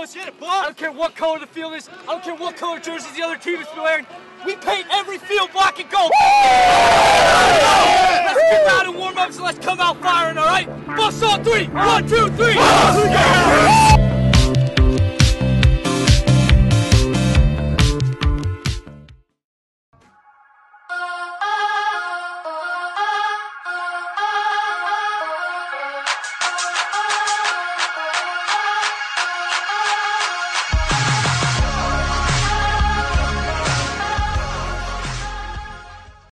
Let's get it, I don't care what color the field is. I don't care what color jerseys the other team is wearing. We paint every field black and gold. Let's get out and warm up, so let's come out firing, all right? Bust on 3. 1, 2, 3.